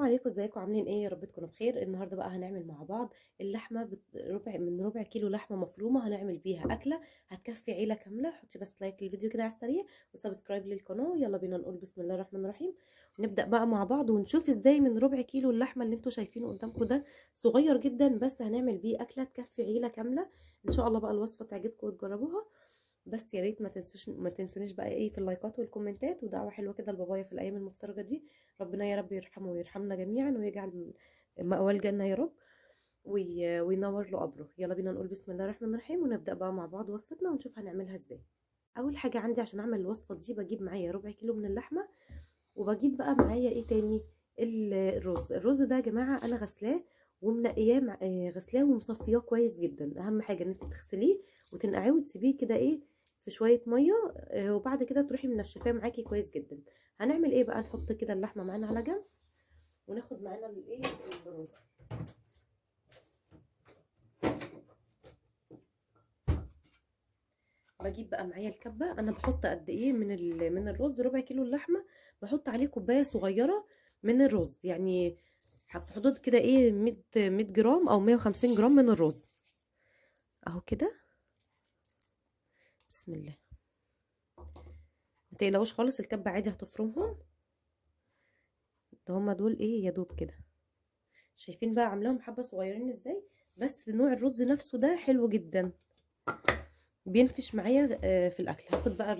عليكم، ازيكم عاملين ايه؟ يا رب تكونوا بخير. النهارده بقى هنعمل مع بعض اللحمه ربع كيلو لحمه مفرومه، هنعمل بيها اكله هتكفي عيله كامله. حطي بس لايك للفيديو كده على السريع وسبسكرايب للقناه. يلا بينا نقول بسم الله الرحمن الرحيم، ونبدا بقى مع بعض ونشوف ازاي من ربع كيلو اللحمه اللي انتوا شايفينه قدامكم ده صغير جدا، بس هنعمل بيه اكله تكفي عيله كامله. ان شاء الله بقى الوصفه تعجبكم وتجربوها. بس يا ريت ما تنسونيش بقى ايه في اللايكات والكومنتات، ودعوه حلوه كده لبابايا في الايام المفترجه دي. ربنا يا رب يرحمه ويرحمنا جميعا ويجعل مأوى الجنه يا رب، وينور له قبره. يلا بينا نقول بسم الله الرحمن الرحيم ونبدا بقى مع بعض وصفتنا ونشوف هنعملها ازاي. اول حاجه عندي عشان اعمل الوصفه دي بجيب معايا ربع كيلو من اللحمه، وبجيب بقى معايا ايه تاني؟ الرز ده يا جماعه انا غسلاه ومنقياه غسلاه ومصفياه كويس جدا. اهم حاجه ان انت تغسليه وتنقعيه وتسيبيه كده ايه في شويه ميه، وبعد كده تروحي منشفاه معاكي كويس جدا. هنعمل ايه بقى؟ نحط كده اللحمه معانا على جنب وناخد معانا الايه الرز. بجيب بقى معايا الكبه، انا بحط قد ايه من الرز؟ ربع كيلو اللحمه بحط عليه كوبايه صغيره من الرز، يعني في حدود كده ايه 100 جرام او 150 جرام من الرز اهو كده. بسم الله. ما تقلقوش خالص، الكبه عادي هتفرمهم، ده هما دول ايه يا دوب كده. شايفين بقى عاملاهم حبه صغيرين ازاي؟ بس نوع الرز نفسه ده حلو جدا، بينفش معايا في الاكل. هاخد بقى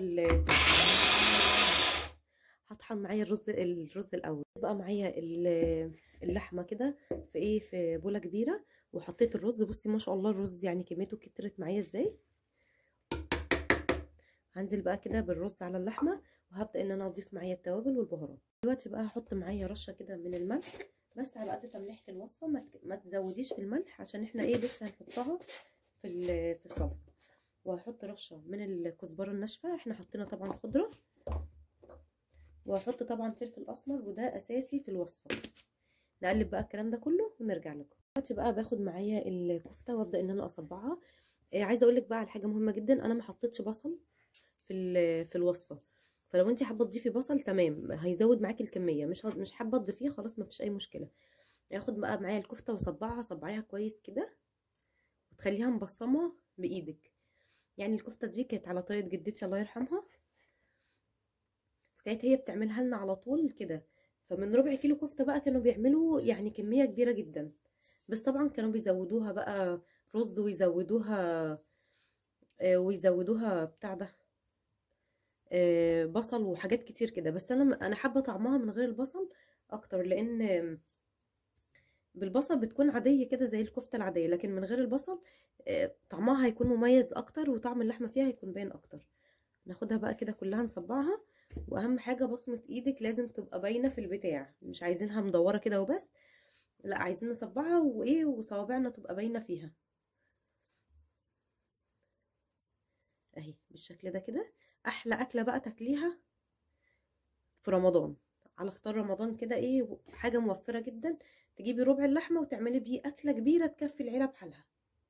هطحن معايا الرز الاول. بقى معايا اللحمه كده في ايه في بوله كبيره، وحطيت الرز. بصي ما شاء الله الرز يعني كميته كترت معايا ازاي. هنزل بقى كده بالرز على اللحمه، وهبدا ان انا اضيف معايا التوابل والبهارات. دلوقتي بقى هحط معايا رشه كده من الملح، بس على قد تمليحه الوصفه، ما تزوديش في الملح عشان احنا ايه لسه هنحطها في الصلصه. وهحط رشه من الكزبره الناشفه، احنا حطينا طبعا خضره. وهحط طبعا فلفل اسمر وده اساسي في الوصفه. نقلب بقى الكلام ده كله ونرجع لكم. دلوقتي بقى باخد معايا الكفته وابدا ان انا اصبعها. عايزه اقول لك بقى على حاجه مهمه جدا، انا ما حطيتش بصل في الوصفه. فلو انت حابه تضيفي بصل تمام هيزود معاكي الكميه، مش حابه تضيفيه خلاص ما فيش اي مشكله. هاخد بقى معايا الكفته واصبعها، صبعيها كويس كده وتخليها مبصمه بايدك. يعني الكفته دي كانت على طريقه جدتي الله يرحمها، فكانت هي بتعملها لنا على طول كده. فمن ربع كيلو كفته بقى كانوا بيعملوا يعني كميه كبيره جدا، بس طبعا كانوا بيزودوها بقى رز ويزودوها بتاع ده بصل وحاجات كتير كده. بس انا حابه طعمها من غير البصل اكتر، لان بالبصل بتكون عاديه كده زي الكفته العاديه، لكن من غير البصل طعمها هيكون مميز اكتر وطعم اللحمه فيها هيكون باين اكتر. ناخدها بقى كده كلها نصبعها، واهم حاجه بصمه ايدك لازم تبقى باينه في البتاع، مش عايزينها مدوره كده وبس، لا عايزين نصبعها وايه وصوابعنا تبقى باينه فيها اهي بالشكل ده كده. احلى اكله بقى تاكليها في رمضان، على فطار رمضان كده، ايه حاجه موفره جدا. تجيبي ربع اللحمه وتعملي بيه اكله كبيره تكفي العيله بحالها.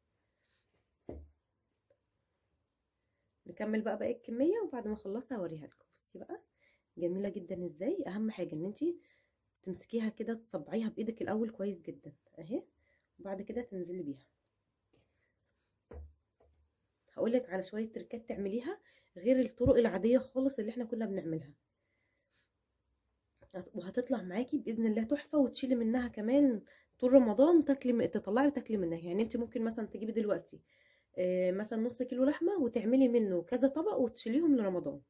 نكمل بقى باقي الكميه وبعد ما اخلصها اوريها لكم. بصي بقى جميله جدا ازاي. اهم حاجه ان انتي تمسكيها كده تصبعيها بايدك الاول كويس جدا اهي، وبعد كده تنزلي بيها. هقولك على شويه تركات تعمليها غير الطرق العاديه خالص اللي احنا كنا بنعملها، وهتطلع معاكي باذن الله تحفه. وتشيلي منها كمان طول رمضان، تطلعي وتاكلي منها. يعني انت ممكن مثلا تجيبي دلوقتي مثلا نص كيلو لحمه وتعملي منه كذا طبق وتشيليهم لرمضان.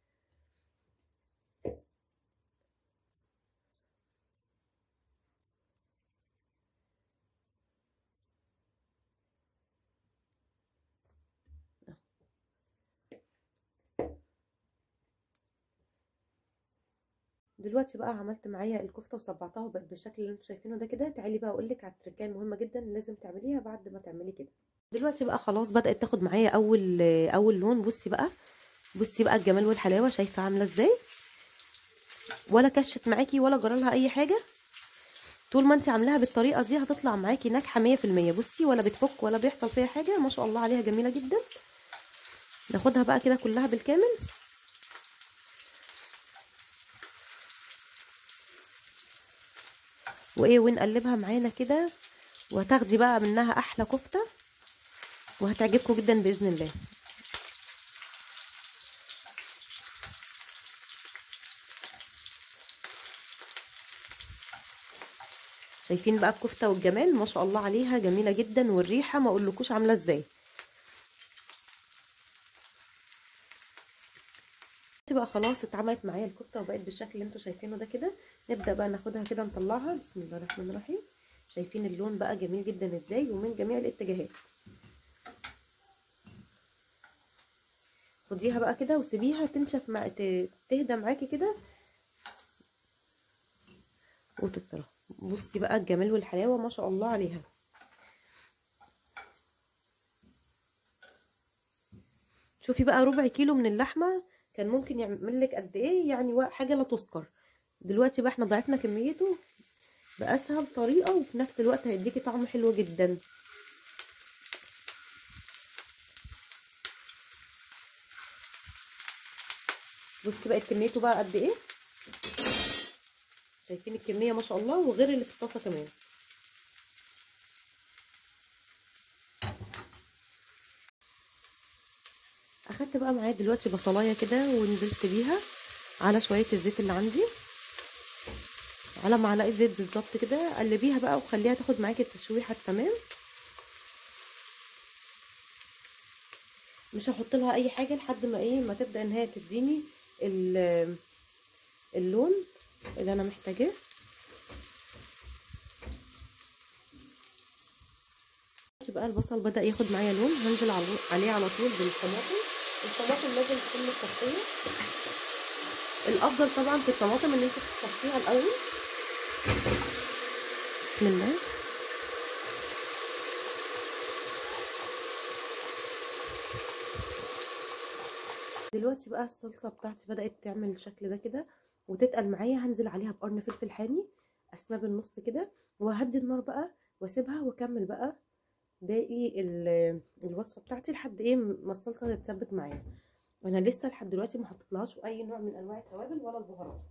دلوقتي بقى عملت معايا الكفته وصبعتها وبقت بالشكل اللي انتوا شايفينه ده كده. تعالي بقى اقول لك على التركيه المهمه جدا لازم تعمليها بعد ما تعملي كده. دلوقتي بقى خلاص بدات تاخد معايا اول لون. بصي بقى الجمال والحلاوه، شايفه عامله ازاي؟ ولا كشت معاكي ولا جرالها اي حاجه. طول ما انت عاملاها بالطريقه دي هتطلع معاكي ناجحه 100%. بصي ولا بتفك ولا بيحصل فيها حاجه، ما شاء الله عليها جميله جدا. ناخدها بقى كده كلها بالكامل. ونقلبها معانا كده، وهتاخدي بقى منها احلى كفته وهتعجبكم جدا باذن الله. شايفين بقى الكفته والجمال ما شاء الله عليها، جميله جدا، والريحه ما اقولكوش عامله ازاي. بقى خلاص اتعملت معايا الكفته وبقت بالشكل اللي انتوا شايفينه ده كده. نبدا بقى ناخدها كده نطلعها. بسم الله الرحمن الرحيم. شايفين اللون بقى جميل جدا ازاي ومن جميع الاتجاهات. خديها بقى كده وسيبيها تنشف تهدى معاكي كده وتطرى. بصي بقى الجمال والحلاوه ما شاء الله عليها. شوفي بقى ربع كيلو من اللحمه كان ممكن يعمل لك قد ايه، يعني حاجه لا تذكر. دلوقتي بقى احنا ضاعفنا كميته باسهل طريقه، وفي نفس الوقت هيديكي طعم حلو جدا. بصي بقت كميته بقى قد ايه. شايفين الكميه ما شاء الله، وغير اللي في الطاسه كمان. اخدت بقى معايا دلوقتي بصلايه كده ونزلت بيها على شويه الزيت اللي عندي، على معلقه زيت بالظبط كده. قلبيها بقى وخليها تاخد معاكي التشويحه التمام. مش هحط لها اي حاجه لحد ما ما تبدا ان هي تديني اللون اللي انا محتاجاه. بقى البصل بدا ياخد معايا لون، هنزل عليه على طول بالطماطم. الطماطم لازم تكون متصفيه. الافضل طبعا في الطماطم ان انت تصفيها الاول. بسم الله. دلوقتي بقى الصلصه بتاعتي بدات تعمل الشكل ده كده وتتقل معايا. هنزل عليها بقرن فلفل حامي اسماه بالنص كده، وهدي النار بقى واسيبها واكمل بقى باقي الوصفه بتاعتي لحد ما الصلصه تتسبك معايا. انا لسه لحد دلوقتي ما حطيتلهاش اي نوع من انواع التوابل ولا البهارات.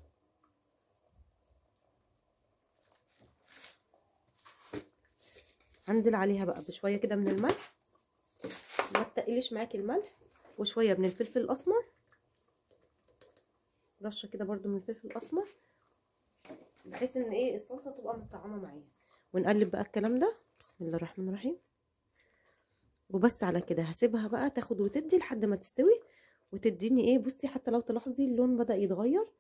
هنزل عليها بقى بشويه كده من الملح، ما تقليش معاكي الملح، وشويه من الفلفل الاسمر، رشه كده برده من الفلفل الاسمر، بحيث ان الصلصه تبقى مطعمه معايا. ونقلب بقى الكلام ده. بسم الله الرحمن الرحيم. وبس على كده هسيبها بقى تاخد وتدي لحد ما تستوي وتديني بصي حتى لو تلاحظي اللون بدأ يتغير،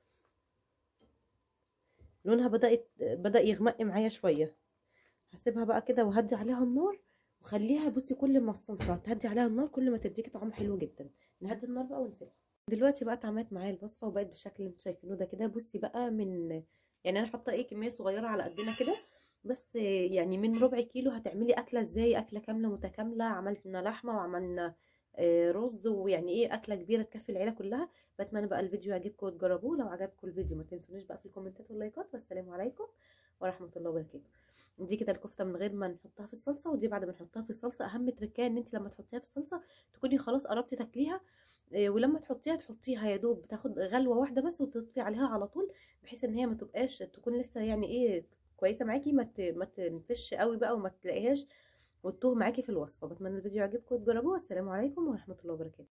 لونها بدأ يغمق معايا شويه. هسيبها بقى كده وهدي عليها النار وخليها. بصي كل ما الصلصه تهدي عليها النار كل ما تديكي طعم حلو جدا. نهدي النار بقى ونسيبها. دلوقتي بقى اتعملت معايا الوصفه وبقت بالشكل اللي انتوا شايفينه ده كده. بصي بقى يعني انا حاطه كميه صغيره على قدنا كده بس، يعني من ربع كيلو هتعملي اكله ازاي؟ اكله كامله متكامله. عملنا لحمه وعملنا رز، ويعني اكله كبيره تكفي العيله كلها. بتمنى بقى الفيديو يعجبكم وتجربوه. لو عجبكم الفيديو ما تنسونيش بقى في الكومنتات واللايكات. والسلام عليكم ورحمه الله وبركاته. دي كده الكفته من غير ما نحطها في الصلصه، ودي بعد ما نحطها في الصلصه. اهم تركيه ان انت لما تحطيها في الصلصه تكوني خلاص قربتي تاكليها، ولما تحطيها يا دوب تاخد غلوه واحده بس وتطفي عليها على طول، بحيث ان هي ما تبقاش تكون لسه كويسه معاكي، ما تنفش قوي بقى وما تلاقيهاش وتتوه معاكي في الوصفه. بتمنى الفيديو يعجبكم وتجربوه. والسلام عليكم ورحمه الله وبركاته.